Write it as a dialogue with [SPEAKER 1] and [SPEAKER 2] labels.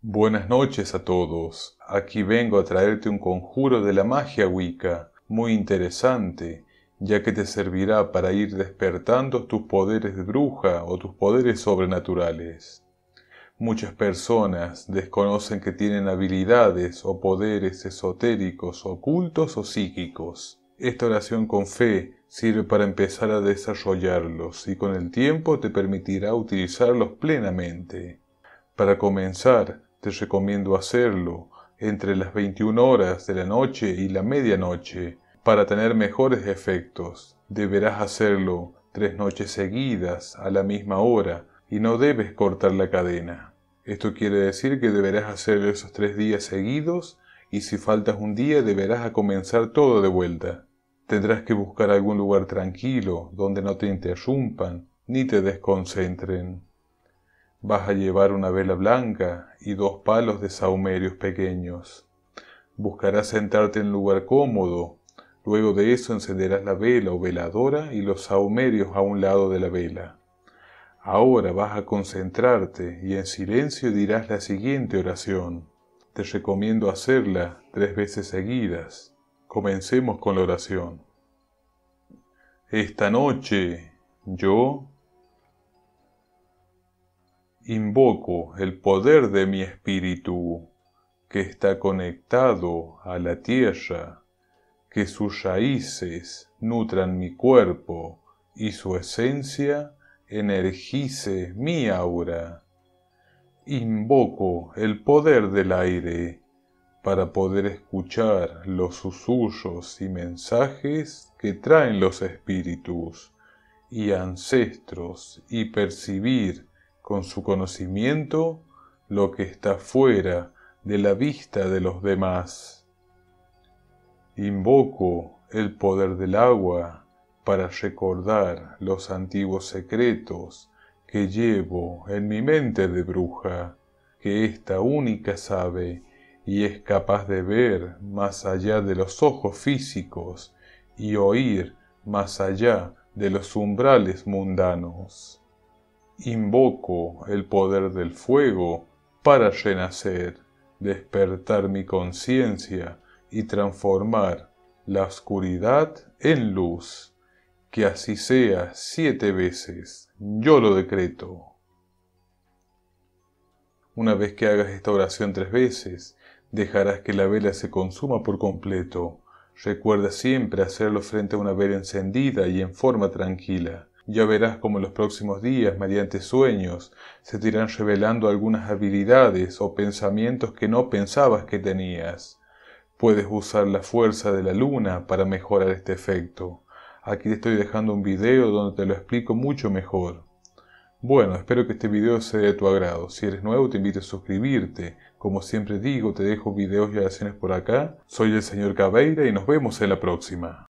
[SPEAKER 1] Buenas noches a todos. Aquí vengo a traerte un conjuro de la magia Wicca, muy interesante, ya que te servirá para ir despertando tus poderes de bruja o tus poderes sobrenaturales. Muchas personas desconocen que tienen habilidades o poderes esotéricos, ocultos o psíquicos. Esta oración con fe sirve para empezar a desarrollarlos y con el tiempo te permitirá utilizarlos plenamente. Para comenzar, te recomiendo hacerlo entre las 21 horas de la noche y la medianoche para tener mejores efectos. Deberás hacerlo 3 noches seguidas a la misma hora y no debes cortar la cadena. Esto quiere decir que deberás hacerlo esos 3 días seguidos y si faltas un día deberás comenzar todo de vuelta. Tendrás que buscar algún lugar tranquilo donde no te interrumpan ni te desconcentren. Vas a llevar una vela blanca y 2 palos de sahumerios pequeños. Buscarás sentarte en un lugar cómodo. Luego de eso encenderás la vela o veladora y los sahumerios a un lado de la vela. Ahora vas a concentrarte y en silencio dirás la siguiente oración. Te recomiendo hacerla 3 veces seguidas. Comencemos con la oración. Esta noche yo invoco el poder de mi espíritu, que está conectado a la tierra, que sus raíces nutran mi cuerpo y su esencia energice mi aura. Invoco el poder del aire para poder escuchar los susurros y mensajes que traen los espíritus y ancestros y percibir con su conocimiento lo que está fuera de la vista de los demás. Invoco el poder del agua para recordar los antiguos secretos que llevo en mi mente de bruja, que esta única sabe y es capaz de ver más allá de los ojos físicos y oír más allá de los umbrales mundanos. Invoco el poder del fuego para renacer, despertar mi conciencia y transformar la oscuridad en luz. Que así sea 7 veces. Yo lo decreto. Una vez que hagas esta oración 3 veces, dejarás que la vela se consuma por completo. Recuerda siempre hacerlo frente a una vela encendida y en forma tranquila. Ya verás cómo en los próximos días, mediante sueños, se te irán revelando algunas habilidades o pensamientos que no pensabas que tenías. Puedes usar la fuerza de la luna para mejorar este efecto. Aquí te estoy dejando un video donde te lo explico mucho mejor. Bueno, espero que este video sea de tu agrado. Si eres nuevo te invito a suscribirte. Como siempre digo, te dejo videos y oraciones por acá. Soy el señor Caveira y nos vemos en la próxima.